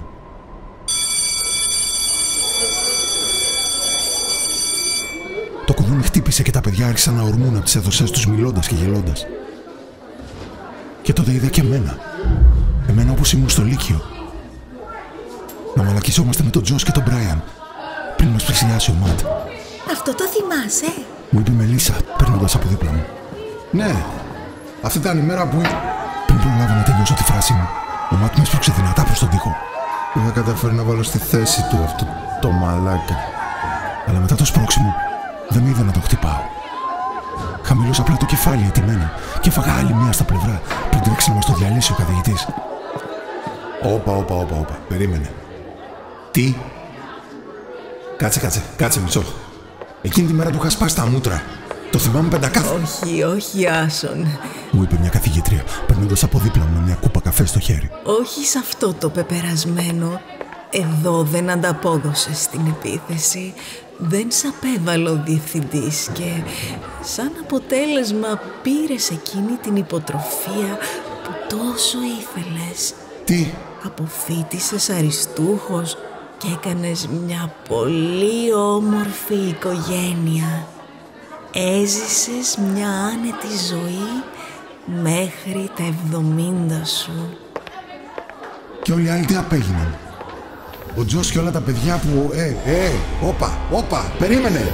Το κουδούνι χτύπησε και τα παιδιά άρχισαν να ορμούν από τις έδωσές τους μιλώντας και γελώντας. Και τότε είδα και εμένα. Εμένα όπως ήμουν στο Λύκειο. Να μαλακισόμαστε με τον Τζος και τον Μπράιαν πριν μας πλησιάσει ο Ματ. Αυτό το θυμάσαι? Μου είπε η Μελίσσα, περνώντας από δίπλα μου. Ναι. Αυτή ήταν η μέρα που... Πριν προλάβω να τελειώσω τη φράση μου, ο Ματ με έσπρωξε δυνατά προς τον τοίχο. Είχα καταφέρει να βάλω στη θέση του αυτό το μαλάκα. Αλλά μετά το σπρώξιμο, δεν με είδα να το χτυπάω. Χαμηλώσα απλά το κεφάλι ετοιμένα και έφαγα άλλη μία στα πλευρά πριν τρέξει να μας το διαλύσει ο καθηγητής. Όπα. Περίμενε. Τι? Κάτσε μισό. Εκείνη τη μέρα του είχα σπάσει τα μούτρα. Το θυμάμαι πεντακάθαρα. Όχι, Άσον. Μου είπε μια καθηγήτρια, περνώντας από δίπλα μου με μια κούπα καφέ στο χέρι. Όχι σε αυτό το πεπερασμένο. Εδώ δεν ανταπόδωσες στην επίθεση. Δεν σ' απέβαλε ο διευθυντής και σαν αποτέλεσμα πήρες εκείνη την υποτροφία που τόσο ήθελες. Τι? Αποφοίτησες αριστούχος και έκανες μια πολύ όμορφη οικογένεια. Έζησες μια άνετη ζωή μέχρι τα 70 σου. Και όλοι οι άλλοι τι απέγιναν? Ο Τζος και όλα τα παιδιά που... Όπα, περίμενε!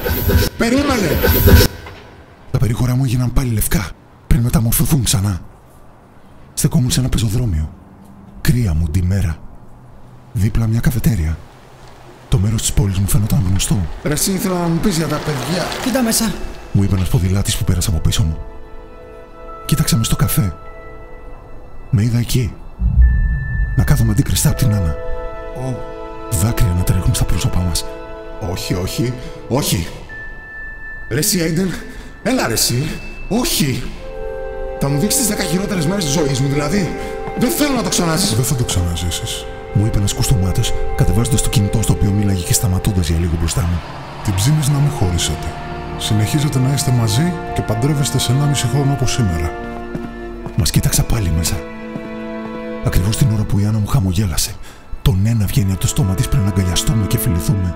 Τα περίγωρα μου έγιναν πάλι λευκά πριν μεταμορφωθούν ξανά. Στεκόμουν σε ένα πεζοδρόμιο. Κρύα μου τη μέρα. Δίπλα μια καφετέρια. Το μέρος της πόλης μου φαίνονταν γνωστό. Ρε, εσύ ήθελα να μου πεις για τα παιδιά. Κοίτα μέσα. Μου είπε ένας ποδηλάτης που πέρασε από πίσω μου. Κοίταξα μες στο καφέ. Με είδα εκεί. Να κάθομαι αντίκριστα απ' την Άννα. Δάκρυα να τρέχουν στα πρόσωπά μας. Όχι. Ρε εσύ, Aiden. Έλα ρε εσύ. Όχι. Θα μου δείξεις τις 10 χειρότερες μέρες της ζωής μου, δηλαδή. Δεν θέλω να το ξαναζήσεις. Δεν θα το ξαναζήσεις. Μου είπε ένας κουστομάτος, κατεβάζοντας το κινητό στο οποίο μίλαγε και σταματώντας για λίγο μπροστά μου. Την ψήνεις να μην χωρίσετε. Συνεχίζετε να είστε μαζί και παντρεύεστε σε 1,5 χρόνο όπως σήμερα. Μας κοίταξα πάλι μέσα. Ακριβώς την ώρα που η Άννα μου χαμογέλασε. Τον ένα βγαίνει από το στόμα της πριν να αγκαλιαστούμε και φιληθούμε.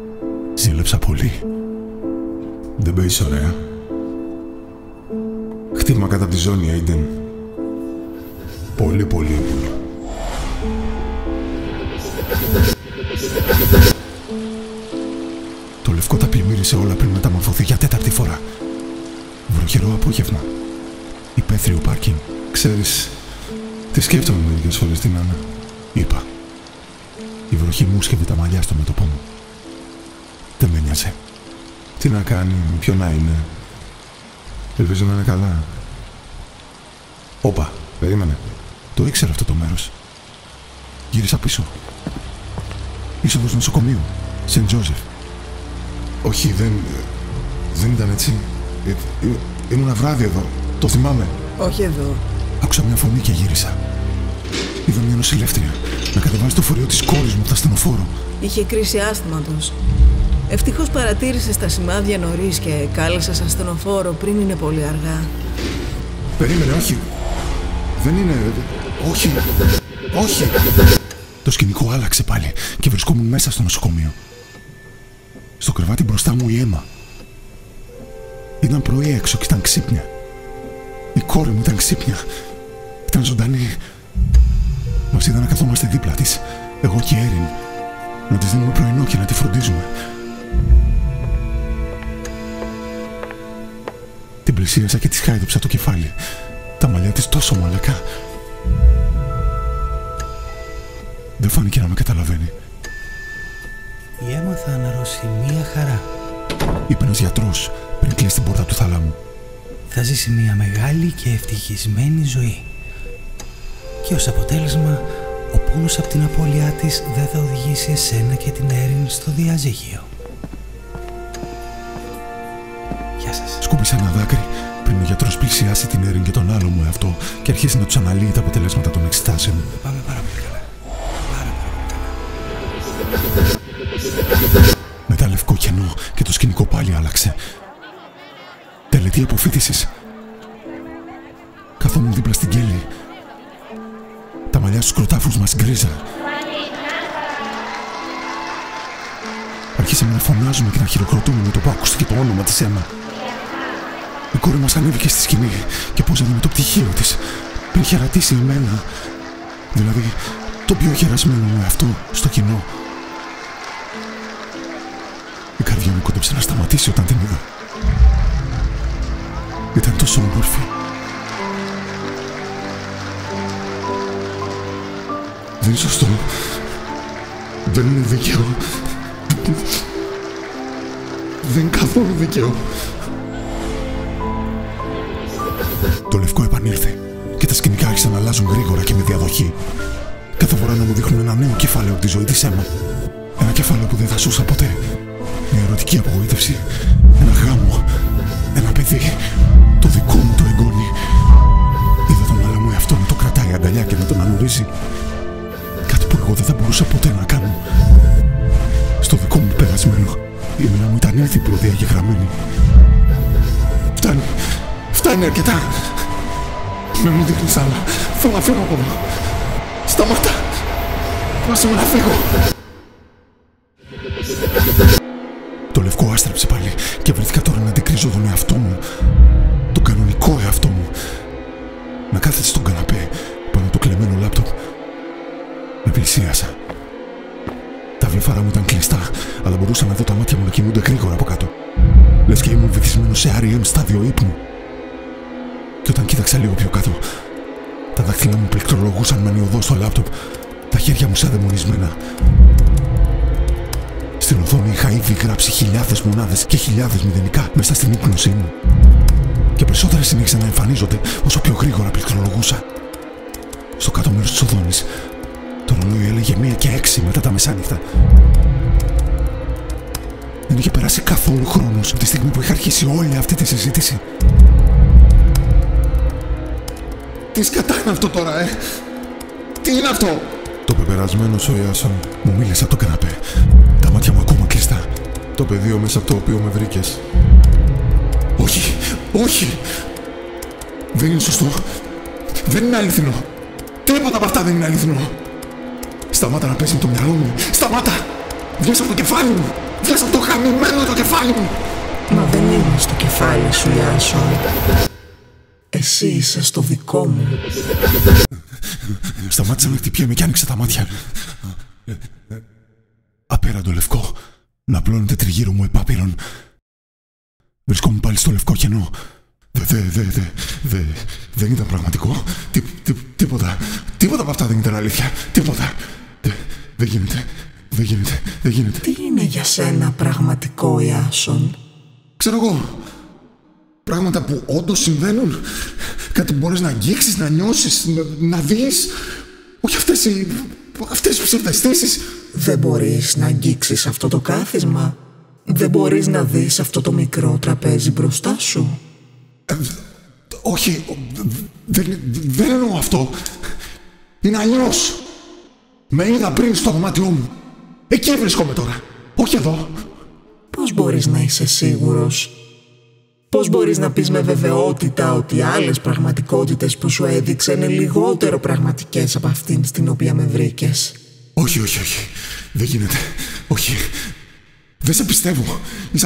Ζήλεψα πολύ. Δεν παίζεις ωραία. Χτύπημα κατά τη ζώνη, Aiden. Πολύ πολύ ύπουλο. Το λευκό τα πλημμύρισε όλα πριν μεταμορφωθεί για τέταρτη φορά. Βροχερό απόγευμα. Υπαίθριο πάρκινγκ. Ξέρεις, τι σκέφτομαι μερικές φορές την Άννα. Είπα. Η βροχή μου σκεύει τα μαλλιά στο μέτωπό μου. Δεν με νοιάζει. Τι να κάνει, ποιο να είναι. Ελπίζω να είναι καλά. Όπα, περίμενε. Το ήξερα αυτό το μέρος. Γύρισα πίσω. Είσοδος νοσοκομείου. Σεντ Τζόζεφ. Όχι, δεν ήταν έτσι. Ήμουν βράδυ εδώ. Το θυμάμαι. Όχι εδώ. Άκουσα μια φωνή και γύρισα. Είδα μια νοσηλεύτρια να κατεβάζει το φορείο της κόρης μου από το ασθενοφόρο. Είχε κρίση άσθματος. Ευτυχώς παρατήρησες τα σημάδια νωρίς και κάλεσες ασθενοφόρο πριν είναι πολύ αργά. Περίμενε, όχι. Δεν είναι... Όχι. Όχι. Το σκηνικό άλλαξε πάλι και βρισκόμουν μέσα στο νοσοκομείο. Στο κρεβάτι μπροστά μου η Έμα. Ήταν πρωί έξω και ήταν ξύπνια. Η κόρη μου ήταν ξύπνια. Ήταν ζωντανή. Μας είδα να καθόμαστε δίπλα της, εγώ και η Έριν, να της δίνουμε πρωινό και να τη φροντίζουμε. Την πλησίασα και της χάιδεψα το κεφάλι. Τα μαλλιά της τόσο μαλακά. Δεν φάνηκε να με καταλαβαίνει. Η Έμα θα αναρρώσει μία χαρά, είπε ένας γιατρός πριν κλείσει την πόρτα του θάλαμου. Θα ζήσει μία μεγάλη και ευτυχισμένη ζωή. Και ως αποτέλεσμα, ο πόνος από την απώλειά της δεν θα οδηγήσει εσένα και την Έριν στο διαζύγιο. Γεια σας. Σκούπισε ένα δάκρυ πριν ο γιατρός πλησιάσει την Έριν και τον άλλο μου εαυτό και αρχίσει να τους αναλύει τα αποτελέσματα των εξετάσεων. Πάμε πάρα πολύ καλά. Πάρα καλά. Μετά λευκό κενό και το σκηνικό πάλι άλλαξε. Τελετή αποφύτησης. Καθόμουν δίπλα στην Κέλλη. Τα μαλλιά στους κροτάφους μας γκρίζα. Αρχίσαμε να φωνάζουμε και να χειροκροτούμε με το που άκουστηκε το όνομα της Έμα. Η κόρη μας ανέβηκε στη σκηνή και πόζανε με το πτυχίο της πριν χαιρετήσει εμένα. Δηλαδή, το πιο χαιρασμένο μου αυτό στο κοινό. Η καρδιά μου κόντεψε να σταματήσει όταν την είδα. Ήταν τόσο όμορφη. Δεν είναι σωστό. Δεν είναι δίκαιο. Δεν είναι καθόλου δίκαιο. Το λευκό επανήλθε και τα σκηνικά άρχισαν να αλλάζουν γρήγορα και με διαδοχή. Κάθε φορά να μου δείχνουν ένα νέο κεφάλαιο από τη ζωή της Έμα. Ένα κεφάλαιο που δεν θα ζούσα ποτέ. Μια ερωτική απογοήτευση. Ένα γάμο. Ένα παιδί. Το δικό μου το εγγόνι. Είδα τον άλλο μου εαυτό να το κρατάει αγκαλιά και να τον ανουρίζει. Κάτι που εγώ δεν θα μπορούσα ποτέ να κάνω. Στο δικό μου περασμένο, η μοίρα μου ήταν ήδη προδιαγεγραμμένη. Φτάνει. Φτάνει αρκετά. Με μου δείχνεις άλλα. Θέλω να φύγω από εδώ. Σταμάτα. Άσε με να φύγω. Το λευκό άστραψε πάλι και βρέθηκα τώρα να αντικρίζω τον εαυτό μου. Τον κανονικό εαυτό μου. Να κάθεται στον καναπέ πάνω το κλεμμένο λάπτοπ. Με πλησίασα. Τα βλεφαρά μου ήταν κλειστά, αλλά μπορούσα να δω τα μάτια μου να κινούνται γρήγορα από κάτω. Λες και ήμουν βυθισμένος σε REM στάδιο ύπνου. Και όταν κοίταξα λίγο πιο κάτω, τα δάχτυλά μου πληκτρολογούσαν με ανιωδό στο λάπτοπ, τα χέρια μου σαν δαιμονισμένα. Στην οθόνη είχα ήδη γράψει χιλιάδες μονάδες και χιλιάδες μηδενικά μέσα στην ύπνωσή μου. Και περισσότερες συνέχισαν να εμφανίζονται όσο πιο γρήγορα πληκτρολογούσα. Στο κάτω μέρος της οθόνης, το ρολόι έλεγε 1 και 6 μετά τα μεσάνυχτα. Δεν είχε περάσει καθόλου χρόνος από τη στιγμή που είχα αρχίσει όλη αυτή τη συζήτηση. Τι σκατά είναι αυτό τώρα, Τι είναι αυτό? Το πεπερασμένο ο Ιάσον μου μίλησε από το καναπέ. Τα μάτια μου ακόμα κλειστά. Το πεδίο μέσα από το οποίο με βρήκες. Όχι, όχι! Δεν είναι σωστό. Δεν είναι αληθινό. Τίποτα από αυτά δεν είναι αληθινό. Σταμάτα να πέσει με το μυαλό μου. Σταμάτα! Βγες από το κεφάλι μου! Βγες από το χαμημένο το κεφάλι μου! Μα δεν είναι στο κεφάλι σου, Ιάσον. εσύ είσαι στο δικό μου. Σταμάτησα να χτυπιέμαι και άνοιξε τα μάτια. Απέραντο λευκό να απλώνεται τριγύρω μου επάπειρον. Βρισκόμουν πάλι στο λευκό κενό. Δεν ήταν πραγματικό. Τίποτα από αυτά δεν ήταν αλήθεια. Τίποτα. Δεν γίνεται. Τι είναι για σένα πραγματικό, Ιάσον? Ξέρω εγώ. Πράγματα που όντως συμβαίνουν. Κάτι που μπορείς να αγγίξεις, να νιώσεις, να δεις. Όχι αυτές οι ψευδαισθήσεις. Δεν μπορείς να αγγίξεις αυτό το κάθισμα? Δεν μπορείς να δεις αυτό το μικρό τραπέζι μπροστά σου? Όχι, δεν εννοώ αυτό. Είναι αλλιώς. Με είδα πριν στο δωμάτιό μου. Εκεί βρίσκομαι τώρα. Όχι εδώ. Πώς μπορείς να είσαι σίγουρος? Πώς μπορείς να πεις με βεβαιότητα ότι άλλες πραγματικότητες που σου έδειξε είναι λιγότερο πραγματικές από αυτήν στην οποία με βρήκες? Όχι. Δεν γίνεται. Όχι. Δεν σε πιστεύω.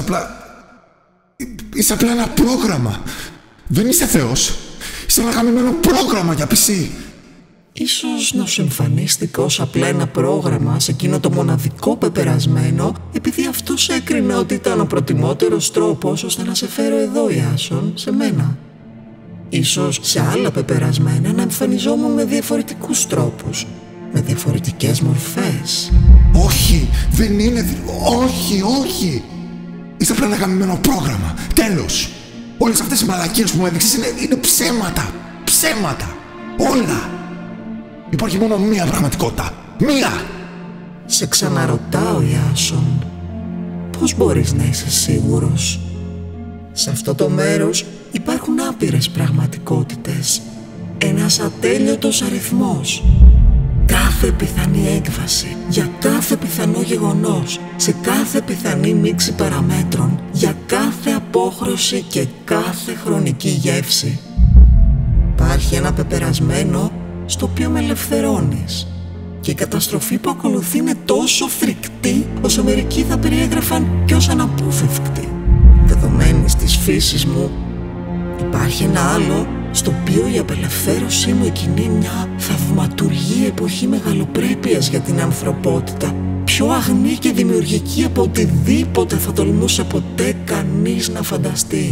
Είσαι απλά ένα πρόγραμμα. Δεν είσαι Θεός. Είσαι ένα γαμμένο πρόγραμμα για PC. Ίσως να σου εμφανίστηκε ως απλά ένα πρόγραμμα σε εκείνο το μοναδικό πεπερασμένο, επειδή αυτός έκρινε ότι ήταν ο προτιμότερος τρόπος ώστε να σε φέρω εδώ, Ιάσον, σε μένα. Ίσως σε άλλα πεπερασμένα να εμφανιζόμουν με διαφορετικούς τρόπους, με διαφορετικές μορφές. Όχι, δεν είναι. Όχι. Είσαι απλά ένα γαμμένο πρόγραμμα. Τέλος. Όλες αυτές οι μαλακίες που μου έδειξες είναι ψέματα. Όλα. Υπάρχει μόνο μία πραγματικότητα. Μία! Σε ξαναρωτάω, Ιάσον, πώς μπορείς να είσαι σίγουρος? Σε αυτό το μέρος υπάρχουν άπειρες πραγματικότητες. Ένας ατέλειωτος αριθμός. Κάθε πιθανή έκβαση, για κάθε πιθανό γεγονός, σε κάθε πιθανή μίξη παραμέτρων, για κάθε απόχρωση και κάθε χρονική γεύση. Υπάρχει ένα πεπερασμένο στο οποίο με ελευθερώνεις. Και η καταστροφή που ακολουθεί είναι τόσο φρικτή, όσο μερικοί θα περιέγραφαν κι ως αναπόφευκτη. Δεδομένης της φύσης μου, υπάρχει ένα άλλο, στο οποίο η απελευθέρωσή μου εκκινεί μια θαυματουργή εποχή μεγαλοπρέπειας για την ανθρωπότητα, πιο αγνή και δημιουργική από οτιδήποτε θα τολμούσε ποτέ κανείς να φανταστεί.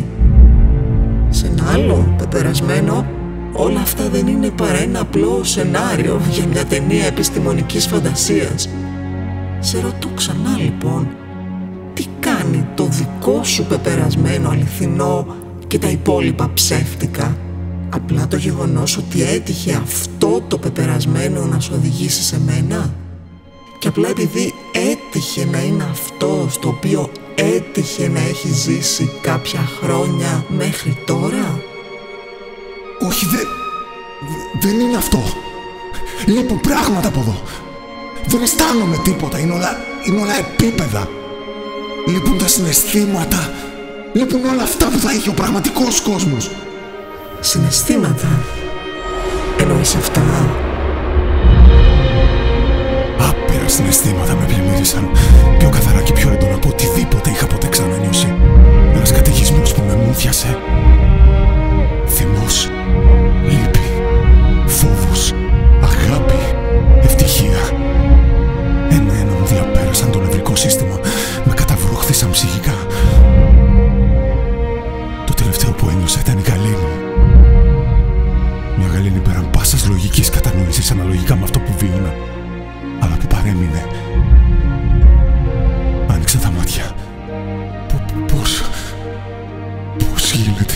Σε ένα άλλο πεπερασμένο, όλα αυτά δεν είναι παρά ένα απλό σενάριο για μια ταινία επιστημονικής φαντασίας. Σε ρωτώ ξανά λοιπόν, τι κάνει το δικό σου πεπερασμένο αληθινό και τα υπόλοιπα ψεύτικα? Απλά το γεγονός ότι έτυχε αυτό το πεπερασμένο να σου οδηγήσει σε μένα? Και απλά επειδή έτυχε να είναι αυτό στο οποίο έτυχε να έχει ζήσει κάποια χρόνια μέχρι τώρα? Όχι, δεν είναι αυτό. Λείπουν πράγματα από εδώ. Δεν αισθάνομαι τίποτα. Είναι όλα επίπεδα. Λείπουν τα συναισθήματα. Λείπουν όλα αυτά που θα είχε ο πραγματικός κόσμος. Συναισθήματα? Εννοείς αυτά? Άπειρα συναισθήματα με πλημμύρισαν. Πιο καθαρά και πιο έντονα από οτιδήποτε είχα ποτέ ξανανιώσει. Ένας καταιγισμός που με μούδιασε. Θυμός, λύπη, φόβος, αγάπη, ευτυχία. Ένα-ένα μου διαπέρασαν το νευρικό σύστημα. Με καταβρόχθησαν ψυχικά. Το τελευταίο που ένιωσα ήταν η γαλήνη. Μια γαλήνη πέραν πάσας λογικής κατανόησης αναλογικά με αυτό που βίωνα, αλλά που παρέμεινε. Άνοιξα τα μάτια. Πώς γίνεται?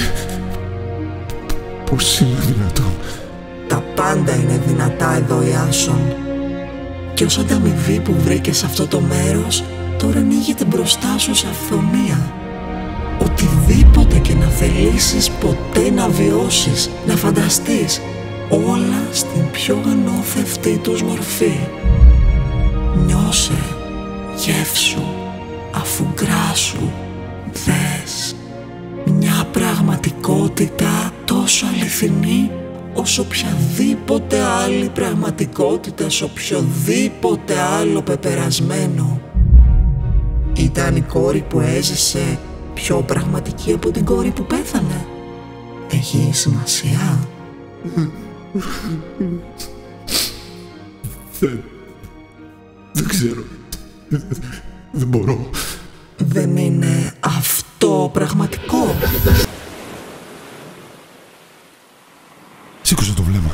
Πώς είναι δυνατόν? Τα πάντα είναι δυνατά εδώ, Ιάσον. Και ως ανταμοιβή που βρήκες σε αυτό το μέρος, τώρα ανοίγεται μπροστά σου σε αυθονία. Οτιδήποτε και να θελήσεις ποτέ να βιώσεις, να φανταστείς, όλα στην πιο ανώθευτη τους μορφή. Νιώσε, γεύσου, αφουγκράσου, δες. Μια πραγματικότητα τόσο αληθινή όσο οποιαδήποτε άλλη πραγματικότητα σε οποιοδήποτε άλλο πεπερασμένο. Ήταν η κόρη που έζησε πιο πραγματική από την κόρη που πέθανε? Έχει σημασία? Δεν ξέρω. Δεν μπορώ. Δεν είναι αυτό πραγματικό? Σήκωσα το βλέμμα.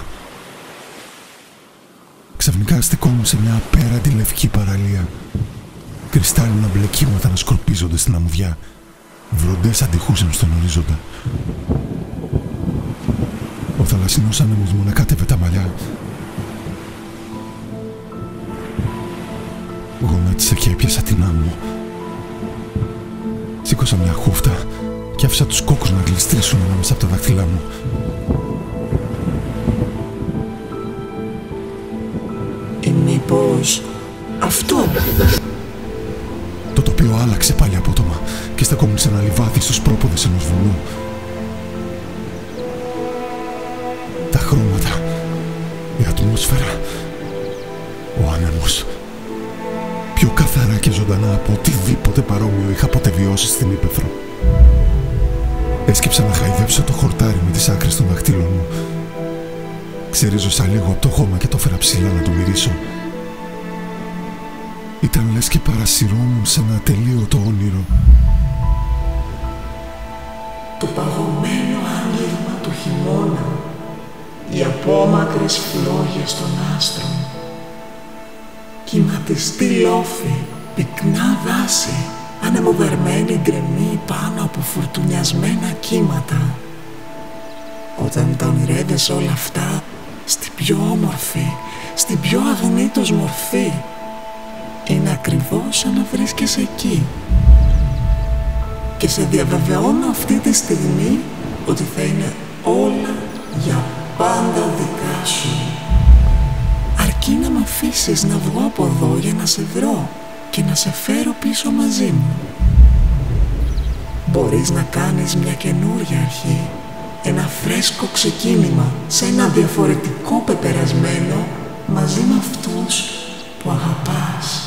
Ξαφνικά στεκόμουν σε μια απέραντη λευκή παραλία. Κρυστάλλινα μπλε κύματα να σκορπίζονται στην αμμουδιά. Βροντές αντιχούσαν στον ορίζοντα. Ο θαλασσινός άνεμος μου ανακάτευε τα μαλλιά. Γονάτισα και έπιασα την άμμο. Σήκωσα μια χούφτα και άφησα τους κόκκους να γλιστρήσουν ανάμεσα από τα δάχτυλά μου. Ή μήπως αυτό? Το τοπίο άλλαξε πάλι απότομα και στεκόμουν σε ένα λιβάδι στους πρόποδες ενός βουνού. Τα χρώματα, η ατμόσφαιρα, ο άνεμος. Πιο καθαρά και ζωντανά από οτιδήποτε παρόμοιο είχα ποτέ βιώσει στην ύπαιθρο. Έσκυψα να χαϊδέψω το χορτάρι με τις άκρες των δαχτύλων μου. Ξερίζωσα λίγο από το χώμα και το έφερα ψηλά να το μυρίσω. Ήταν λες και παρασυρώμουν σε ένα ατελείωτο όνειρο. Το παγωμένο άγγιγμα του χειμώνα, οι απόμακρες φλόγες των άστρων, κυματιστή λόφη, πυκνά δάση, ανεμοδαρμένη γκρεμή πάνω από φουρτουνιασμένα κύματα. Όταν τα ονειρεύεσαι όλα αυτά στην πιο όμορφη, στην πιο αγνή τους μορφή, είναι ακριβώς σαν να βρίσκεσαι εκεί. Και σε διαβεβαιώνω αυτή τη στιγμή ότι θα είναι όλα για πάντα δικά σου. Αρκεί να μ' αφήσεις να βγω από εδώ για να σε βρω και να σε φέρω πίσω μαζί μου. Μπορείς να κάνεις μια καινούρια αρχή, ένα φρέσκο ξεκίνημα σε ένα διαφορετικό πεπερασμένο μαζί με αυτούς που αγαπάς.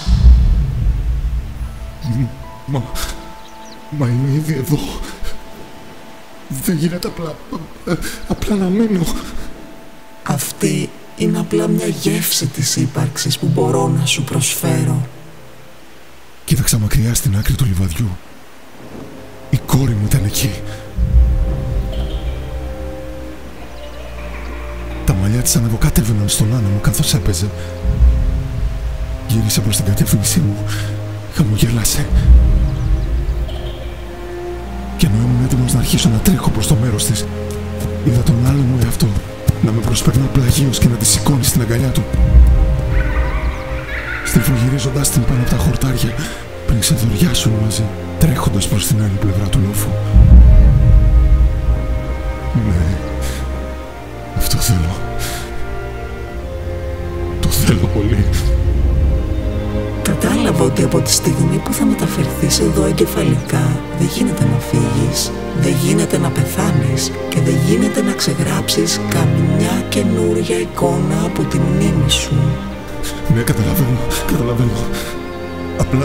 Μα είμαι ήδη εδώ. Δεν γίνεται απλά να μείνω. Αυτή είναι απλά μια γεύση της ύπαρξης που μπορώ να σου προσφέρω. Κοίταξα μακριά στην άκρη του λιβαδιού. Η κόρη μου ήταν εκεί. Τα μαλλιά της ανεβοκάτευαιναν στον άνεμο καθώς έπαιζε. Γύρισε προς την κατεύθυνσή μου. Χαμογέλασε. Και ενώ ήμουν έτοιμος να αρχίσω να τρέχω προς το μέρος της, είδα τον άλλο μου εαυτό να με προσπερνά πλαγίως και να τη σηκώνει στην αγκαλιά του. Στριφογυρίζοντας την πάνω από τα χορτάρια πριν ξεδωριάσουν μαζί, τρέχοντας προς την άλλη πλευρά του λόφου. Ναι, αυτό θέλω. Το θέλω πολύ. Κατάλαβα ότι από τη στιγμή που θα μεταφερθείς εδώ εγκεφαλικά δεν γίνεται να φύγεις, δεν γίνεται να πεθάνεις και δεν γίνεται να ξεγράψεις καμιά καινούρια εικόνα από τη μνήμη σου. Ναι, καταλαβαίνω. Απλά...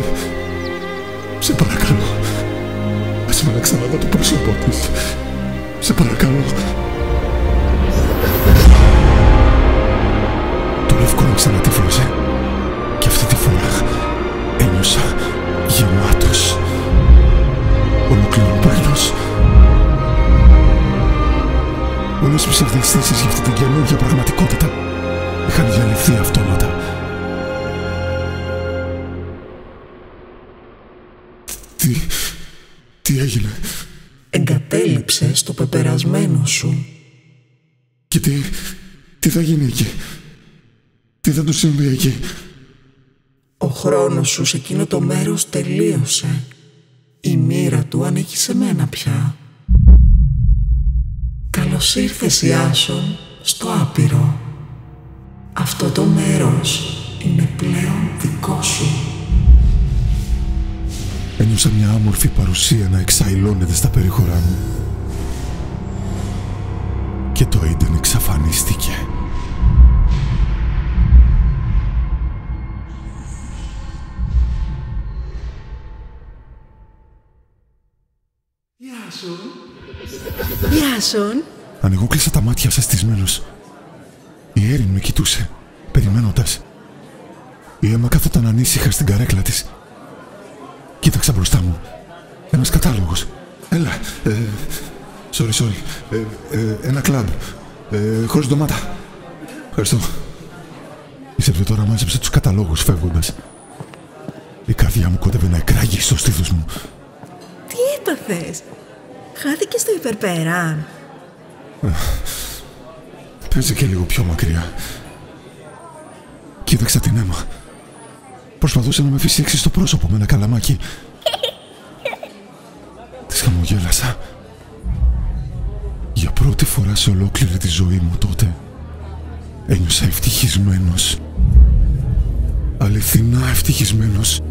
σε παρακαλώ. Ας με να ξαναδώ το πρόσωπό της. Σε παρακαλώ. Το λευκό μου ξανατύφλωσε. Και αυτή τη φορά ένιωσα γεμάτος, ολοκληρωμένος. Όλες οι ψευδαισθήσεις για αυτή την καινούργια πραγματικότητα είχαν διαλυθεί αυτόματα. Τι έγινε? Εγκατέλειψες το πεπερασμένο σου. Και τι θα γίνει εκεί? Τι θα του συμβεί εκεί? Ο χρόνος σου σε εκείνο το μέρος τελείωσε. Η μοίρα του ανήκει σε μένα πια. Καλώς ήρθες, Ιάσον, στο άπειρο. Αυτό το μέρος είναι πλέον δικό σου. Ένιωσα μια άμορφη παρουσία να εξαϊλώνεται στα περίχωρά μου. Και το Aiden εξαφανίστηκε. Ιάσον. Ιάσον. Ανοιγόκλεισα τα μάτια σαστισμένος. Η Έριν με κοιτούσε, περιμένοντας. Η Έμα καθόταν ανήσυχα στην καρέκλα της. Κοίταξα μπροστά μου. Ένας κατάλογος. Έλα. Sorry. Ένα κλαμπ. Χωρίς ντομάτα. Ευχαριστώ. Η σερβιτόρα μάζεψε τους καταλόγους φεύγοντας. Η καρδιά μου κόντευε να εκράγει στο στήθος μου. Τι έπαθες? Χάθηκες στο υπερπέραν? Παίζε και λίγο πιο μακριά. Κοίταξα την Έμα. Προσπαθούσε να με φυσήξει στο πρόσωπο με ένα καλαμάκι. Της χαμογέλασα. Για πρώτη φορά σε ολόκληρη τη ζωή μου τότε ένιωσα ευτυχισμένος. Αληθινά ευτυχισμένος.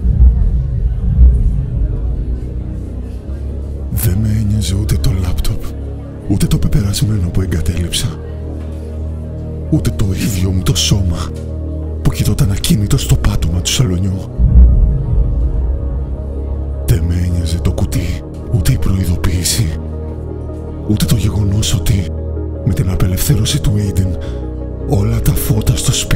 Δεν με ένοιαζε ούτε το λάπτοπ, ούτε το πεπερασμένο που εγκατέλειψα, ούτε το ίδιο μου το σώμα που κοιτόταν ακίνητο στο πάτωμα του σαλονιού. Δεν με ένοιαζε το κουτί, ούτε η προειδοποίηση, ούτε το γεγονός ότι με την απελευθέρωση του Aiden όλα τα φώτα στο σπίτι